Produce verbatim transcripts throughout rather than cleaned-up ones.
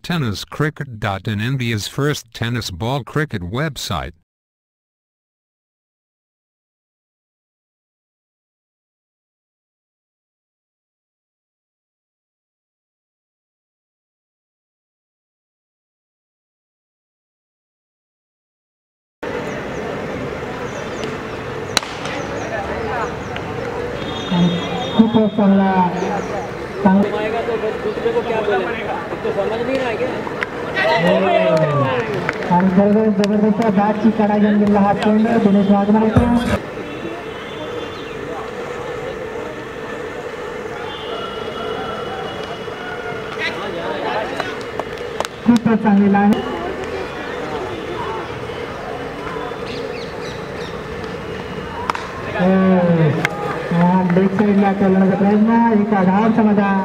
Tennis Cricket dot in, India's first tennis ball cricket website. खूब चांगला चांगला तो दूसरे को क्या बोले तो समझ नहीं रहा क्या और जबरदस्त जबरदस्त बॅटची कडा घेऊन गेला हा चेंडू दिनेश वाघमारे खूपच चांगलेला आहे लेग साइडला खेळण्याचा प्रयत्न एक धाव समाधान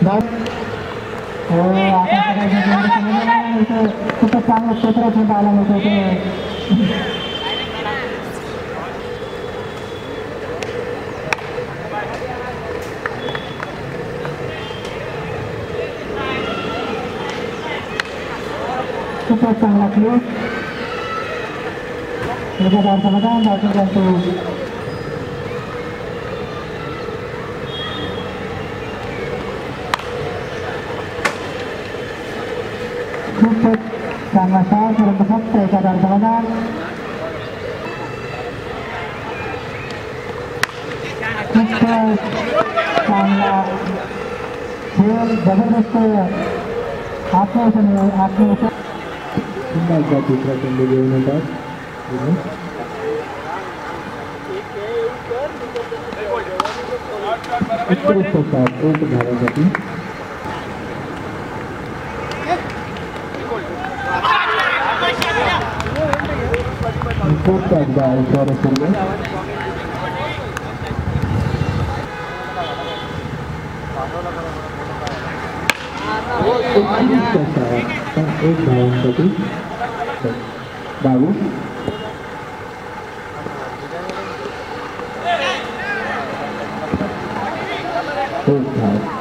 खूपच चांगलं क्षेत्रात आला होता ते खूपच चांगला खेळ धाव समाधान धाव करतो खूपच चांगला साथ परंतु फक्त एका धाव समाधान खूपच चांगला खेळ जबरदस्त आत्मविश्वास आत्मविश्वास पुन्हा एकदा दुसरा चेंडू घेऊन येतात उत्कृष्ट साथ एक धावासाठी खूप एकदा इशारा सुरू एक धावांसाठी बावीस एक धाव